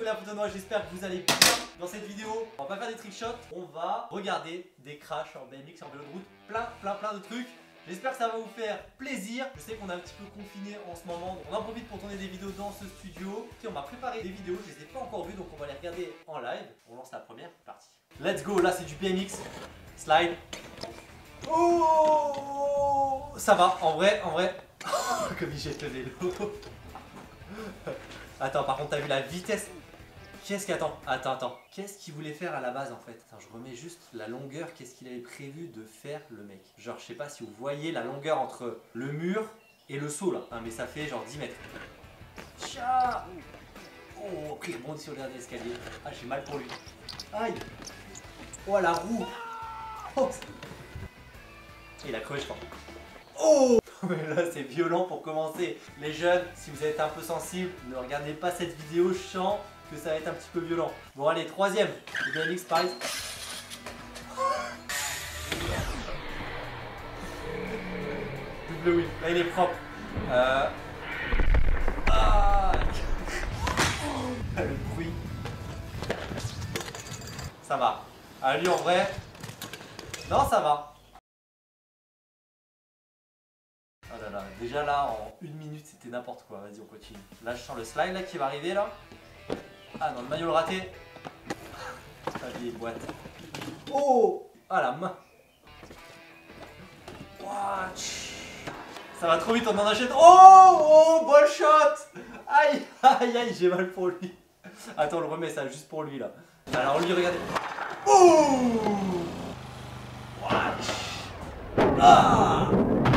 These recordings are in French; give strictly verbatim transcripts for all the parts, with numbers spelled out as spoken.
collé à photo de moi, j'espère que vous allez bien. Dans cette vidéo, on va pas faire des trickshots, on va regarder des crashs en B M X, en vélo de route, plein plein plein de trucs. J'espère que ça va vous faire plaisir. Je sais qu'on est un petit peu confiné en ce moment, donc on en profite pour tourner des vidéos dans ce studio. Et on m'a préparé des vidéos, je les ai pas encore vues, donc on va les regarder en live. On lance la première partie. Let's go, là c'est du B M X, slide. Oh, ça va, en vrai, en vrai. Comme il jette le vélo. Attends, par contre, t'as vu la vitesse? Qu'est-ce qu'il attend? Attends, attends. Qu'est-ce qu'il voulait faire à la base en fait? Attends, je remets juste la longueur. Qu'est-ce qu'il avait prévu de faire le mec? Genre, je sais pas si vous voyez la longueur entre le mur et le saut là. Hein, mais ça fait genre dix mètres. Tcha. Oh, après il rebondit sur le dernier escalier. Ah, j'ai mal pour lui. Aïe. Oh, la roue. Oh. Il a crevé, je crois. Oh. Mais là c'est violent pour commencer. Les jeunes, si vous êtes un peu sensibles, ne regardez pas cette vidéo, je sens que ça va être un petit peu violent. Bon allez, troisième, le B M X pareil. Double wheel, là il est propre. Euh... Ah. Le bruit. Ça va. Ah lui en vrai. Non, ça va. Oh là là, déjà là en une minute c'était n'importe quoi, vas-y on continue. Là je sens le slide là qui va arriver là. Ah non, le maillot le raté. La vieille boîte. Oh. Ah la main. Watch. Ça va trop vite, on en achète. Oh. Oh, ball shot. Aïe, aïe, aïe, j'ai mal pour lui. Attends, on le remet ça juste pour lui là. Alors lui, regardez. Oh. Watch. Ah.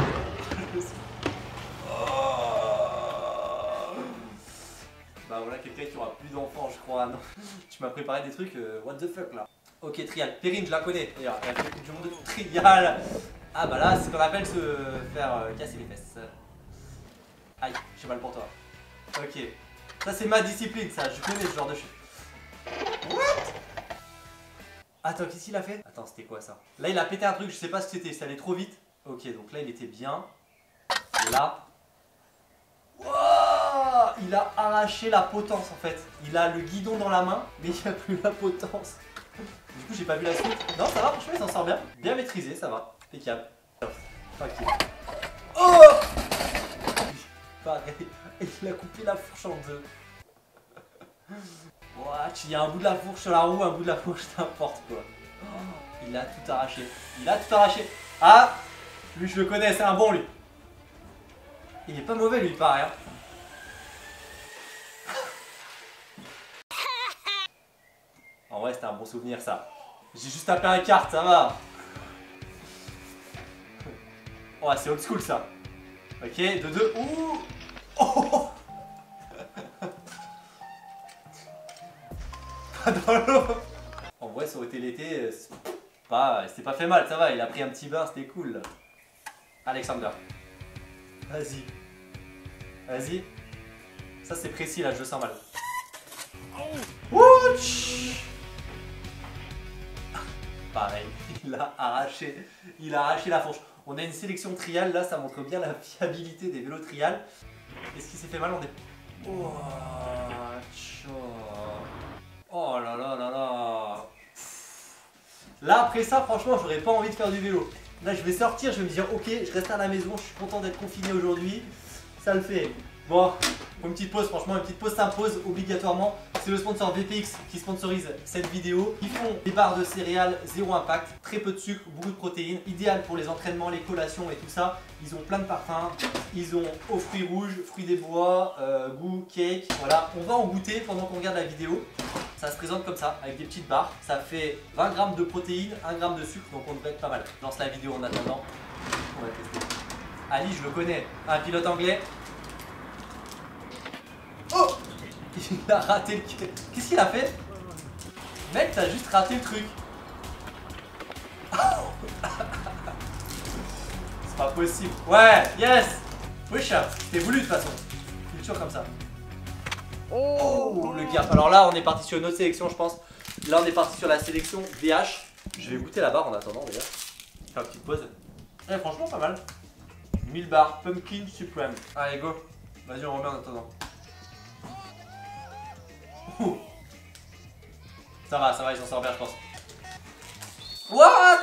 Bah voilà, quelqu'un qui aura plus d'enfants, je crois. Non. Tu m'as préparé des trucs, euh, what the fuck là. Ok, trial. Perrine, je la connais. D'ailleurs, elle a fait Coupe du monde de trial. Ah bah là, c'est ce qu'on appelle se faire euh, casser les fesses. Aïe, j'ai mal pour toi. Ok. Ça, c'est ma discipline, ça. Je connais ce genre de choses. What? Attends, qu'est-ce qu'il a fait? Attends, c'était quoi ça? Là, il a pété un truc, je sais pas ce que c'était. Ça allait trop vite. Ok, donc là, il était bien. Et là. Wow, il a arraché la potence en fait. Il a le guidon dans la main, mais il n'y a plus la potence. Du coup, j'ai pas vu la suite. Non, ça va, franchement, il s'en sort bien. Bien maîtrisé, ça va. Impeccable. Tranquille. Oh! Pareil. Il a coupé la fourche en deux. Watch, il y a un bout de la fourche sur la roue, un bout de la fourche, n'importe quoi. Oh, il a tout arraché. Il a tout arraché. Ah! Lui, je le connais, c'est un bon lui. Il est pas mauvais lui, il paraît. Hein. En vrai, c'était un bon souvenir ça. J'ai juste tapé un kart, ça va. Oh, c'est old school ça. Ok, de deux. Ouh. Oh. Pas dans l'eau. En vrai, ça aurait été l'été. Pas, c'était pas fait mal, ça va. Il a pris un petit bain, c'était cool. Alexander. Vas-y. Vas-y. Ça c'est précis là, je le sens mal. Ouch. Pareil, il a arraché. Il a arraché la fourche. On a une sélection trial, là ça montre bien la fiabilité des vélos trial. Est-ce qu'il s'est fait mal? On est. Oh, oh là là là là. Là après ça, franchement, j'aurais pas envie de faire du vélo. Là je vais sortir, je vais me dire ok, je reste à la maison, je suis content d'être confiné aujourd'hui. Ça le fait. Bon, une petite pause, franchement, une petite pause s'impose obligatoirement. C'est le sponsor V P X qui sponsorise cette vidéo. Ils font des barres de céréales, zéro impact, très peu de sucre, beaucoup de protéines, idéal pour les entraînements, les collations et tout ça. Ils ont plein de parfums, ils ont aux fruits rouges, fruits des bois, euh, goût, cake. Voilà, on va en goûter pendant qu'on regarde la vidéo. Ça se présente comme ça, avec des petites barres. Ça fait vingt grammes de protéines, un gramme de sucre, donc on devrait être pas mal. Je lance la vidéo en attendant. On va tester. Ali, je le connais, un pilote anglais. Oh! Il a raté le... Qu'est-ce qu'il a fait? Mec, t'as juste raté le truc. C'est pas possible. Ouais, yes! Wesh, c'était voulu de toute façon. C'est toujours comme ça. Oh, le gap. Alors là, on est parti sur une autre sélection, je pense. Là, on est parti sur la sélection V H. Je vais goûter la barre en attendant, d'ailleurs. Faire une petite pause. Eh, franchement, pas mal. mille barres, Pumpkin Supreme. Allez, go. Vas-y, on remet en attendant. Oh, Ça va, ça va, il s'en sort bien, je pense. What?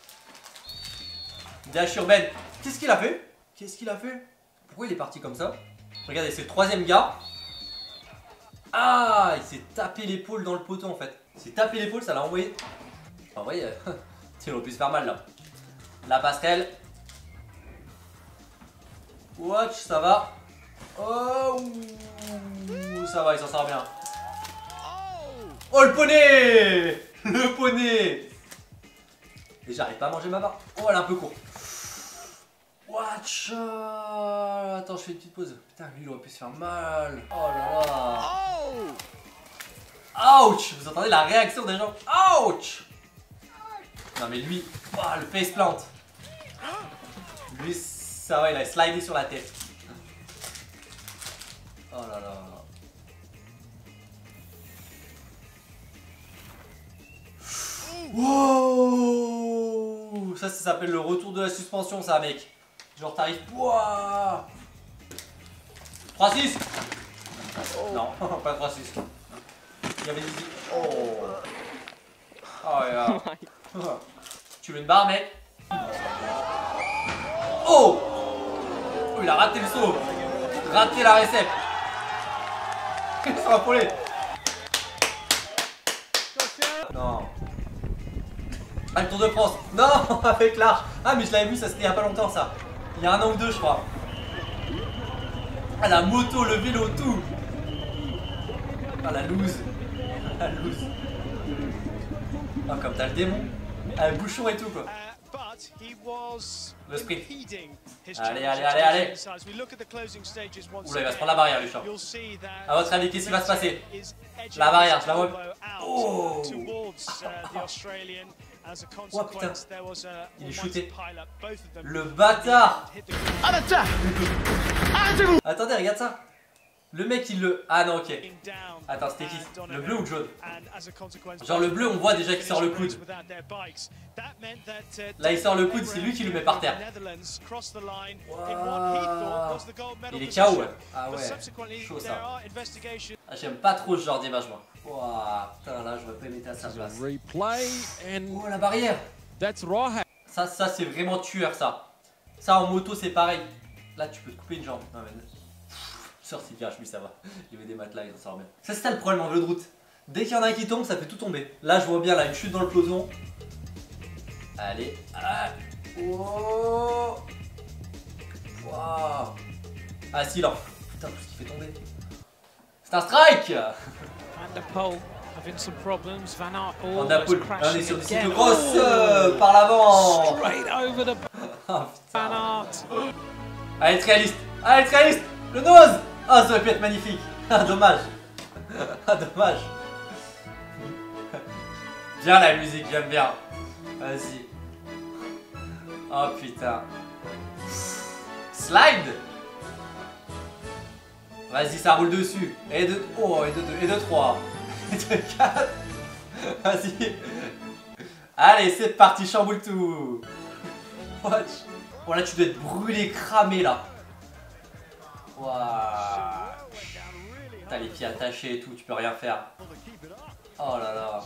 Dash urbaine. Qu'est-ce qu'il a fait? Qu'est-ce qu'il a fait? Pourquoi il est parti comme ça? Regardez, c'est le troisième gars. Ah, il s'est tapé l'épaule dans le poteau en fait. Il s'est tapé l'épaule, ça l'a envoyé. En vrai, euh, il aurait pu se faire mal là. La passerelle. Watch, ça va. Oh, ça va, il s'en sort bien. Oh, le poney. Le poney. Et j'arrive pas à manger ma barre. Oh, elle est un peu courte. Watch. Attends, je fais une petite pause. Putain, lui, il aurait pu se faire mal. Oh là là. Ouch. Vous entendez la réaction des gens? Ouch. Non mais lui, oh, le faceplant. Lui, ça va, il a slidé sur la tête. Oh là là. Wow. Ça, ça s'appelle le retour de la suspension, ça, mec. Genre, t'arrives. Wow. trois six. Oh. Non, pas trois six. Il y avait des... Oh. Oh, yeah. Tu veux une barre, mec? Oh. Oh, il a raté le saut. Raté la récepte. Ils sont affolés. Non. Ah, le Tour de France. Non, avec l'arche. Ah, mais je l'avais vu, ça c'était il y a pas longtemps, ça. Il y a un an ou deux, je crois. Ah, la moto, le vélo, tout. Ah, la loose. La loose. Ah, comme t'as le démon. Ah, le bouchon et tout, quoi. Le sprint. Allez, allez, allez, allez. Oula, il va se prendre la barrière, lui, A votre avis, qu'est-ce qui va se passer? La barrière, je la vois. Oh. Oh putain, il est shooté. Le bâtard. Attendez, regarde ça. Le mec il le... Ah non, ok. Attends, c'était qui? Le bleu ou le jaune? Genre le bleu, on voit déjà qu'il sort le coude. Là il sort le coude, c'est lui qui le met par terre. Wow. Il est K O, ouais. Ah ouais, chaud ça. Ah, j'aime pas trop ce genre d'image, moi. Wow, putain, là j'aurais pas aimé être à sa place. Oh, la barrière. Ça, ça c'est vraiment tueur, ça. Ça en moto c'est pareil. Là tu peux te couper une jambe. Non, mais... Sors s'il cache, lui ça va. Il y avait des matelas, il s'en sort bien. Ça c'est ça le problème en vélo de route. Dès qu'il y en a un qui tombe, ça fait tout tomber. Là je vois bien là une chute dans le peloton. Allez. Ah. Oh. Wow. Ah si là. Putain, tout ce qui fait tomber. C'est un strike. On a Paul. On est sur des cycles grosses euh, par l'avant. Oh putain. Allez, être réaliste. Allez, être réaliste. Le nose. Ah, ça aurait pu être magnifique. Ah, dommage. Ah, dommage. Bien la musique, j'aime bien. Vas-y. Oh putain. Slide. Vas-y, ça roule dessus. Et de... Oh, et de deux, et de trois. Et de quatre. Vas-y. Allez, c'est parti, chamboule tout. Watch. Oh là, tu dois être brûlé, cramé là. Waouh. T'as les pieds attachés et tout, tu peux rien faire. Oh là là.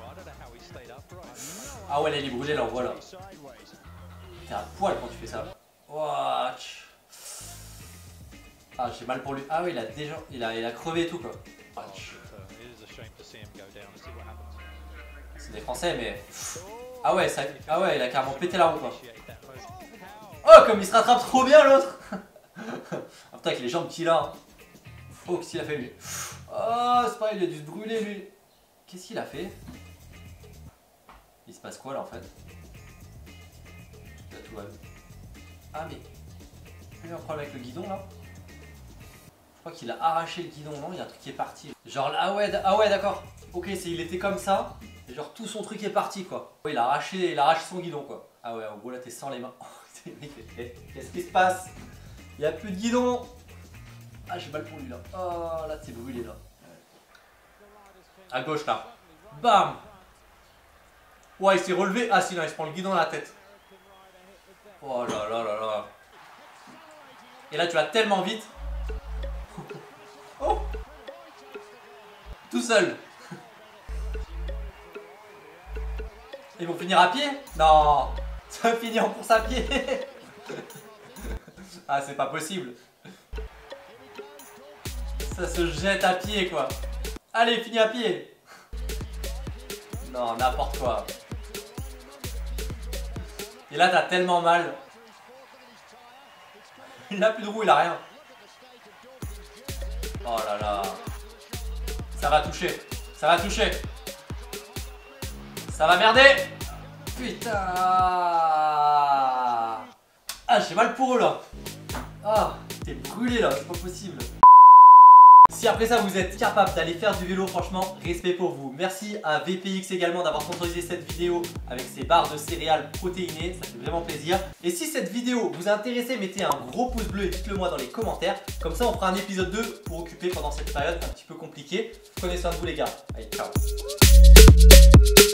Ah ouais, là, il est brûlé là, voilà. T'es à poil quand tu fais ça. Watch. Ah, j'ai mal pour lui. Ah oui, il a déjà... Il a, il a crevé et tout, quoi. Watch. C'est des Français, mais... Ah ouais, ça... ah ouais, il a carrément pété la roue, quoi. Oh, comme il se rattrape trop bien, l'autre. Ah putain, avec les jambes qu'il a. Hein. Oh, qu'est-ce qu'il a fait, lui? Oh, c'est pareil, il a dû se brûler, lui. Qu'est-ce qu'il a fait? Il se passe quoi, là, en fait? Là, tout va bien. Ah, mais... Il y a un problème avec le guidon, là? Je crois qu'il a arraché le guidon, non? Il y a un truc qui est parti. Genre, là, ah ouais, ah ouais, d'accord. Ok, il était comme ça. Et genre, tout son truc est parti, quoi. Ouais, il a arraché, il a arraché son guidon, quoi. Ah ouais, en gros, là, t'es sans les mains. Qu'est-ce qui se passe? Il n'y a plus de guidon. Ah, j'ai mal pour lui là. Oh, là t'es brûlé là. À gauche là. Bam. Ouais, il s'est relevé. Ah si, non, il se prend le guidon dans la tête. Oh là là là là. Et là tu vas tellement vite. Oh. Tout seul. Ils vont finir à pied? Non. Ça va finir en course à pied. Ah, c'est pas possible. Ça se jette à pied, quoi. Allez, finis à pied. Non, n'importe quoi. Et là, t'as tellement mal. Il a plus de roue, il a rien. Oh là là. Ça va toucher. Ça va toucher. Ça va merder. Putain. Ah, j'ai mal pour eux là. Ah, t'es brûlé là, c'est pas possible. Si après ça vous êtes capable d'aller faire du vélo, franchement, respect pour vous. Merci à V P X également d'avoir sponsorisé cette vidéo avec ses barres de céréales protéinées, ça fait vraiment plaisir. Et si cette vidéo vous a intéressé, mettez un gros pouce bleu et dites-le moi dans les commentaires. Comme ça on fera un épisode deux pour occuper pendant cette période un petit peu compliquée. Prenez soin de vous les gars. Allez, ciao.